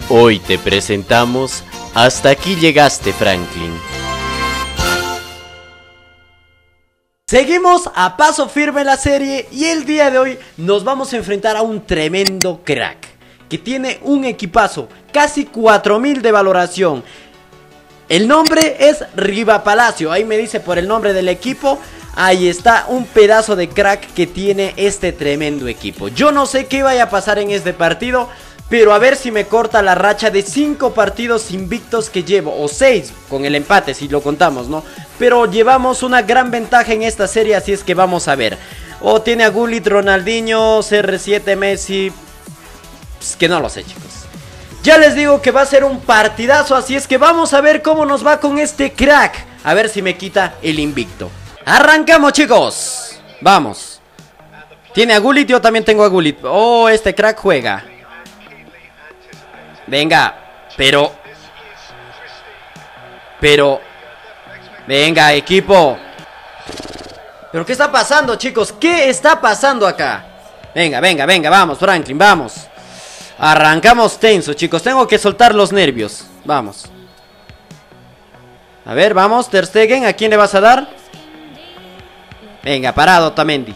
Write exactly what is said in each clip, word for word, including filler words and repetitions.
Hoy te presentamos Hasta aquí llegaste, Franklin. Seguimos a paso firme la serie y el día de hoy nos vamos a enfrentar a un tremendo crack que tiene un equipazo, casi cuatro mil de valoración. El nombre es Riva Palacio, ahí me dice por el nombre del equipo. Ahí está, un pedazo de crack que tiene este tremendo equipo. Yo no sé qué vaya a pasar en este partido, pero a ver si me corta la racha de cinco partidos invictos que llevo, o seis con el empate si lo contamos, ¿no? Pero llevamos una gran ventaja en esta serie, así es que vamos a ver. O oh, tiene a Gullit, Ronaldinho, C R siete, Messi. Pues que no lo sé, chicos. Ya les digo que va a ser un partidazo, así es que vamos a ver cómo nos va con este crack. A ver si me quita el invicto. Arrancamos, chicos. Vamos. Tiene a Gullit, yo también tengo a Gullit. Oh, este crack juega. Venga, pero Pero venga, equipo. ¿Pero qué está pasando, chicos? ¿Qué está pasando acá? Venga, venga, venga, vamos, Franklin, vamos. Arrancamos tenso, chicos, tengo que soltar los nervios. Vamos. A ver, vamos, Ter Stegen, ¿a quién le vas a dar? Venga, parado, Otamendi.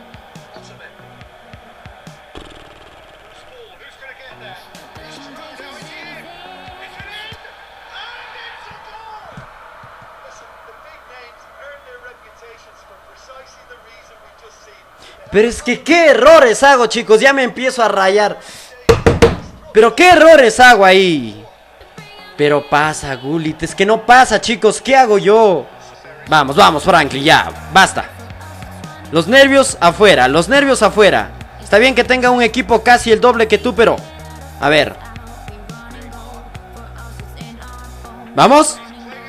Pero es que qué errores hago, chicos. Ya me empiezo a rayar. Pero qué errores hago ahí. Pero pasa, Gullit. Es que no pasa, chicos. ¿Qué hago yo? Vamos, vamos, Franklin, ya. Basta. Los nervios afuera. Los nervios afuera. Está bien que tenga un equipo casi el doble que tú, pero... A ver. ¿Vamos?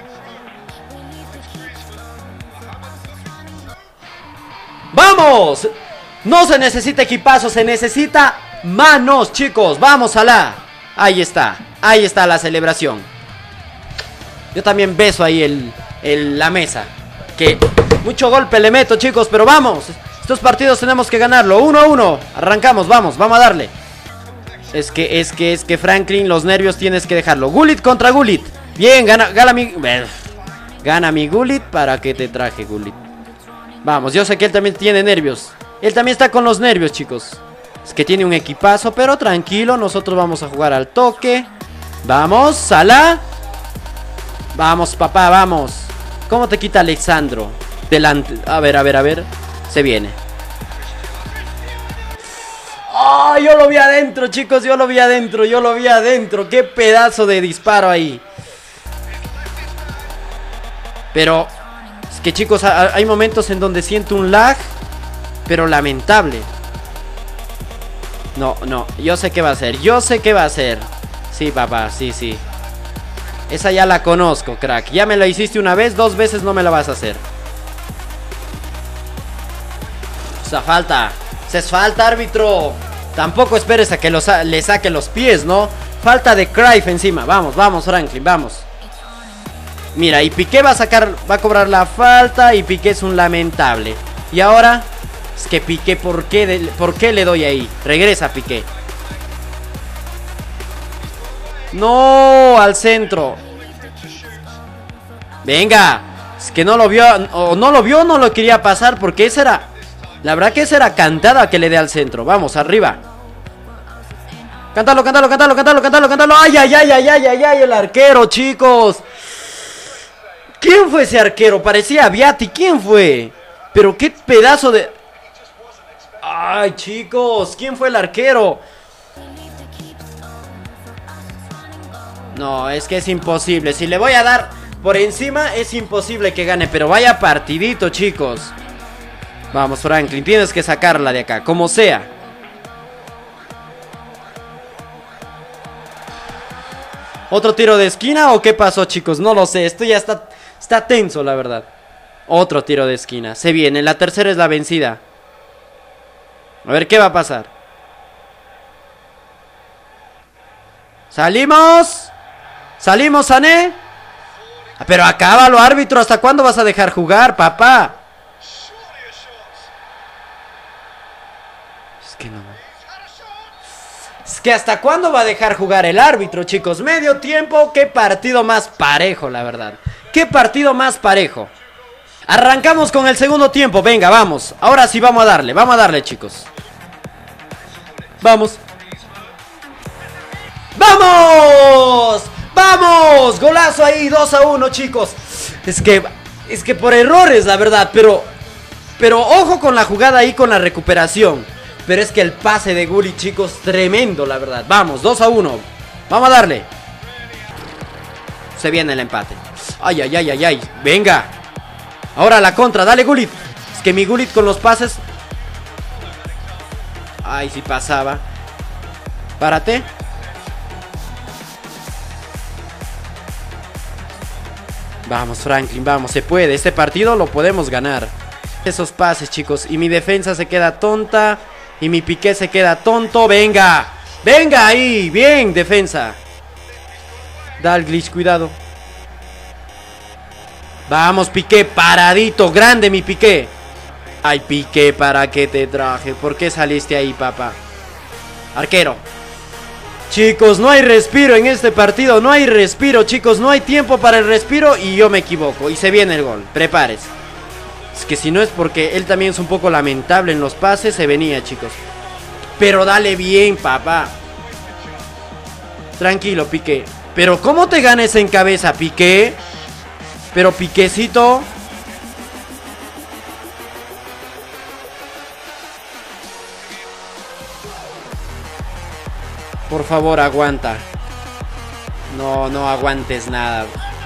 ¡Vamos! No se necesita equipazo, se necesita manos, chicos. Vamos, Salah. Ahí está, ahí está la celebración. Yo también beso ahí el, el, la mesa. Que mucho golpe le meto, chicos, pero vamos. Estos partidos tenemos que ganarlo. Uno a uno. Arrancamos, vamos, vamos a darle. Es que, es que, es que Franklin, los nervios tienes que dejarlo. Gullit contra Gullit. Bien, gana, gana mi... Gana mi Gullit. ¿Para qué te traje, Gullit? Vamos, yo sé que él también tiene nervios. Él también está con los nervios, chicos. Es que tiene un equipazo, pero tranquilo. Nosotros vamos a jugar al toque. Vamos, Salah. Vamos, papá, vamos. ¿Cómo te quita Alexandro? Delante, a ver, a ver, a ver. Se viene. ¡Oh! Yo lo vi adentro, chicos, yo lo vi adentro. Yo lo vi adentro, qué pedazo de disparo ahí. Pero es que, chicos, hay momentos en donde siento un lag, pero lamentable. No, no, yo sé qué va a hacer. Yo sé qué va a hacer. Sí, papá, sí, sí. Esa ya la conozco, crack. Ya me la hiciste una vez, dos veces no me la vas a hacer. O sea, falta. Se es falta, árbitro. Tampoco esperes a que lo sa le saque los pies, ¿no? Falta de Cruyff encima. Vamos, vamos, Franklin, vamos. Mira, y Piqué va a sacar, va a cobrar la falta. Y Piqué es un lamentable. Y ahora, es que Piqué, ¿por qué, de, ¿por qué le doy ahí? Regresa, Piqué. No, al centro. Venga. Es que no lo vio, o no lo vio, no lo quería pasar, porque esa era, la verdad que esa era cantada que le dé al centro. Vamos, arriba. Cántalo, cántalo, cántalo, cántalo, cántalo, cántalo. Ay, ay, ay, ay, ay, ay, ay, el arquero, chicos. ¿Quién fue ese arquero? Parecía Viati, ¿quién fue? Pero qué pedazo de... Ay, chicos, ¿quién fue el arquero? No, es que es imposible. Si le voy a dar por encima, es imposible que gane. Pero vaya partidito, chicos. Vamos, Franklin, tienes que sacarla de acá, como sea. ¿Otro tiro de esquina o qué pasó, chicos? No lo sé, esto ya está, está tenso, la verdad. Otro tiro de esquina, se viene, la tercera es la vencida. A ver qué va a pasar. Salimos. Salimos, Sané. Pero acábalo, árbitro, ¿hasta cuándo vas a dejar jugar, papá? Es que no. Es que hasta cuándo va a dejar jugar el árbitro, chicos. Medio tiempo, qué partido más parejo, la verdad. Qué partido más parejo. Arrancamos con el segundo tiempo, venga, vamos. Ahora sí vamos a darle, vamos a darle, chicos. Vamos. ¡Vamos! ¡Vamos! Golazo ahí, dos a uno, chicos. Es que, es que por errores, la verdad, pero... Pero ojo con la jugada ahí, con la recuperación. Pero es que el pase de Gullit, chicos, tremendo, la verdad. Vamos, dos a uno. Vamos a darle. Se viene el empate. Ay, ay, ay, ay, ay. Venga. Ahora la contra, dale Gullit. Es que mi Gullit con los pases. Ay, si pasaba. Párate. Vamos, Franklin, vamos, se puede. Este partido lo podemos ganar. Esos pases, chicos. Y mi defensa se queda tonta. Y mi Piqué se queda tonto. Venga. Venga ahí. Bien, defensa. Dalglish, cuidado. Vamos, Piqué. Paradito. Grande, mi Piqué. Ay, Piqué, ¿para qué te traje? ¿Por qué saliste ahí, papá? Arquero. Chicos, no hay respiro en este partido. No hay respiro, chicos. No hay tiempo para el respiro. Y yo me equivoco. Y se viene el gol. Prepárese. Es que si no es porque él también es un poco lamentable en los pases, se venía, chicos. Pero dale bien, papá. Tranquilo, Piqué. Pero ¿cómo te ganes en cabeza, Piqué? Pero Piquécito. Por favor, aguanta. No, no aguantes nada.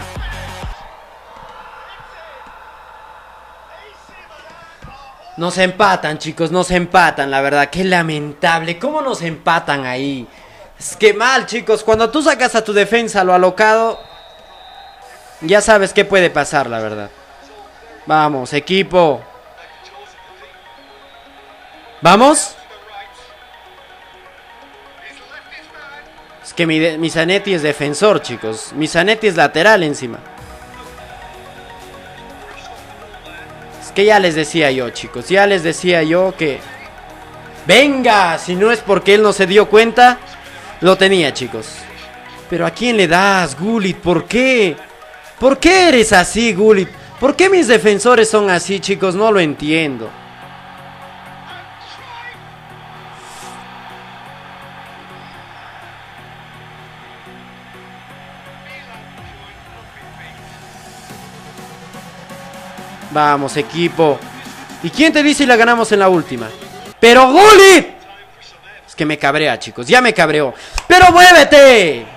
Nos empatan, chicos, nos empatan, la verdad, qué lamentable. ¿Cómo nos empatan ahí? Es que mal, chicos, cuando tú sacas a tu defensa a lo alocado, ya sabes qué puede pasar, la verdad. Vamos, equipo. ¿Vamos? Es que mi, mi Zanetti es defensor, chicos. Mi Zanetti es lateral encima. Que ya les decía yo, chicos. Ya les decía yo que... ¡Venga! Si no es porque él no se dio cuenta, lo tenía, chicos. Pero ¿a quién le das, Gullit? ¿Por qué? ¿Por qué eres así, Gullit? ¿Por qué mis defensores son así, chicos? No lo entiendo. Vamos, equipo. ¿Y quién te dice si la ganamos en la última? ¡Pero Gullit! Es que me cabrea, chicos. Ya me cabreó. ¡Pero muévete!